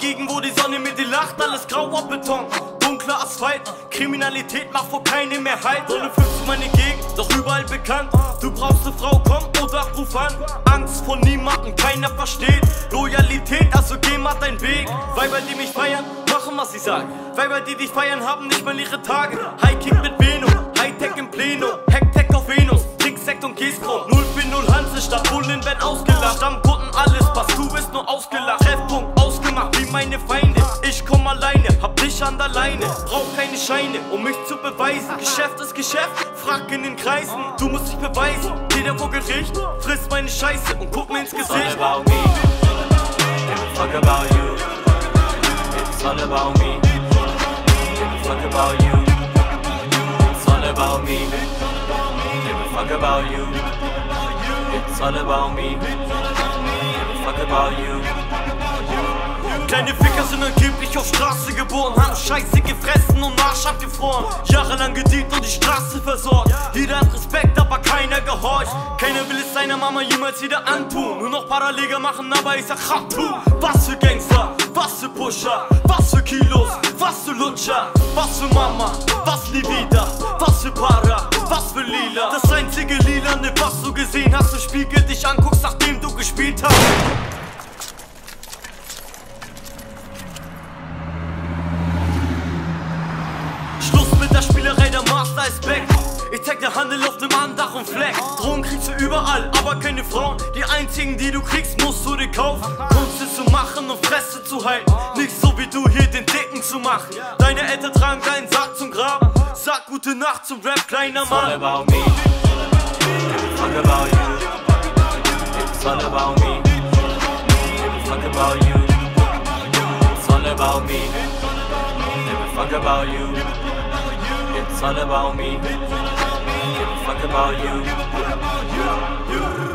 Gegend, wo die Sonne mit dir lacht, alles grauer Beton, dunkler Asphalt, Kriminalität macht vor keinem mehr Halt. Sonne 50 meine Gegend, doch überall bekannt. Du brauchst eine Frau, komm oder ruf an. Angst vor niemandem, keiner versteht Loyalität, also geh mal deinen Weg. Weiber, die mich feiern, machen was sie sagen. Weiber, die dich feiern, haben nicht mal ihre Tage. High-Kick mit Veno, Hightech im Pleno, Hecktech auf Venus, Tricksekt und Gehstrom. 040 Hansestadt, Bullen werden ausgelacht. Stammkunden, alles passt, du bist nur ausgelacht. Treffpunkt ausgemacht wie meine Feinde. Ich komm alleine, hab dich an der Leine. Brauch keine Scheine, um mich zu beweisen. Geschäft ist Geschäft, frag in den Kreisen. Du musst dich beweisen, jeder vor Gericht frisst meine Scheiße und guck mir ins Gesicht. It's all about me, give a fuck about you. It's all about me, give a fuck about you. It's all about me, give a fuck about you. It's all about me, give a fuck about you. Kleine Ficker sind angeblich auf Straße geboren, haben Scheiße gefressen und Arsch abgefroren. Jahrelang gedient und die Straße versorgt. Jeder hat Respekt, aber keiner gehorcht. Keiner will es seiner Mama jemals wieder antun. Nur noch Paraleger machen, aber ich sag Chatu. Was für Gangster, was für Pusher, was für Kilos, was für Lutscher. Was für Mama, was nie wieder, was für Para, was für Lila. Das einzige Lilane, was du gesehen hast, im Spiegel dich anguckst, nachdem du gespielt hast. Der Spielerei, der Master ist back. Ich zeig dir Handel auf dem anderen Fleck. Drogen kriegst du überall, aber keine Frauen. Die einzigen, die du kriegst, musst du dir kaufen. Kunst ist zu machen und Fresse zu halten. Nicht so wie du hier den Dicken zu machen. Deine Eltern tragen deinen Sarg zum Grab. Sag gute Nacht zum Rap, kleiner Mann. It's all about me, give a fuck about you. It's all about me, give a fuck about you. It's all about me, give a fuck about you. It's all about me, give a fuck about you.